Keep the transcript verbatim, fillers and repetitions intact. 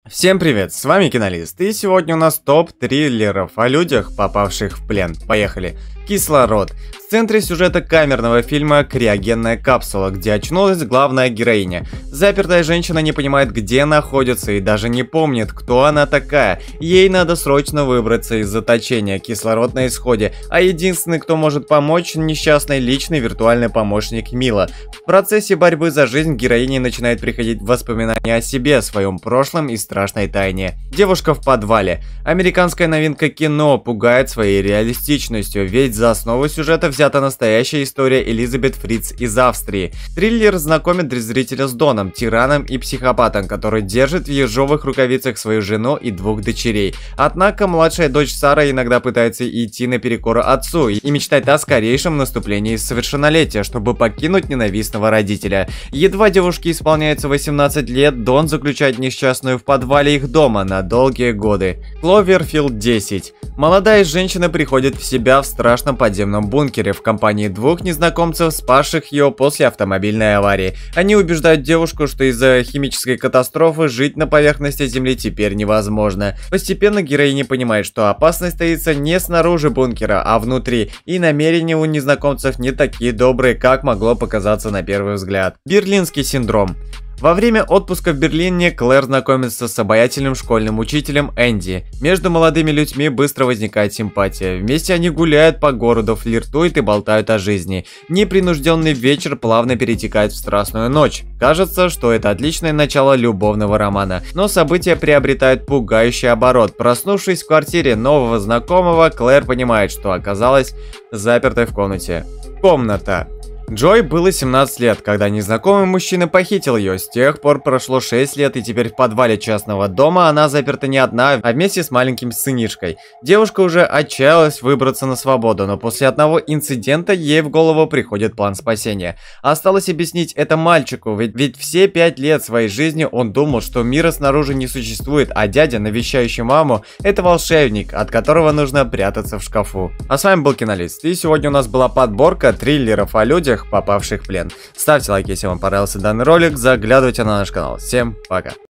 Всем привет, с вами Кинолист, и сегодня у нас топ триллеров о людях, попавших в плен. Поехали. Кислород. В центре сюжета камерного фильма «Криогенная капсула», где очнулась главная героиня. Запертая женщина не понимает, где находится, и даже не помнит, кто она такая. Ей надо срочно выбраться из заточения, кислород на исходе, а единственный, кто может помочь, несчастный личный виртуальный помощник Мила. В процессе борьбы за жизнь героине начинает приходить воспоминания о себе, о своем прошлом и страшной тайне. Девушка в подвале. Американская новинка кино пугает своей реалистичностью, ведь за основу сюжета взята настоящая история Элизабет Фриц из Австрии. Триллер знакомит зрителя с Доном, тираном и психопатом, который держит в ежовых рукавицах свою жену и двух дочерей. Однако младшая дочь Сара иногда пытается идти наперекор отцу и мечтает о скорейшем наступлении совершеннолетия, чтобы покинуть ненавистного родителя. Едва девушке исполняется восемнадцать лет, Дон заключает несчастную в подвале их дома на долгие годы. Кловерфилд десять. Молодая женщина приходит в себя в страшном подземном бункере в компании двух незнакомцев, спасших ее после автомобильной аварии. Они убеждают девушку, что из-за химической катастрофы жить на поверхности Земли теперь невозможно. Постепенно героиня понимает, что опасность таится не снаружи бункера, а внутри, и намерения у незнакомцев не такие добрые, как могло показаться на первый взгляд. Берлинский синдром. Во время отпуска в Берлине Клэр знакомится с обаятельным школьным учителем Энди. Между молодыми людьми быстро возникает симпатия. Вместе они гуляют по городу, флиртуют и болтают о жизни. Непринужденный вечер плавно перетекает в страстную ночь. Кажется, что это отличное начало любовного романа. Но события приобретают пугающий оборот. Проснувшись в квартире нового знакомого, Клэр понимает, что оказалась запертой в комнате. Комната. Джой было семнадцать лет, когда незнакомый мужчина похитил ее. С тех пор прошло шесть лет, и теперь в подвале частного дома она заперта не одна, а вместе с маленьким сынишкой. Девушка уже отчаялась выбраться на свободу, но после одного инцидента ей в голову приходит план спасения. Осталось объяснить это мальчику, ведь, ведь все пять лет своей жизни он думал, что мира снаружи не существует, а дядя, навещающий маму, это волшебник, от которого нужно прятаться в шкафу. А с вами был Кинолист, и сегодня у нас была подборка триллеров о людях, попавших в плен. Ставьте лайк, если вам понравился данный ролик, заглядывайте на наш канал. Всем пока!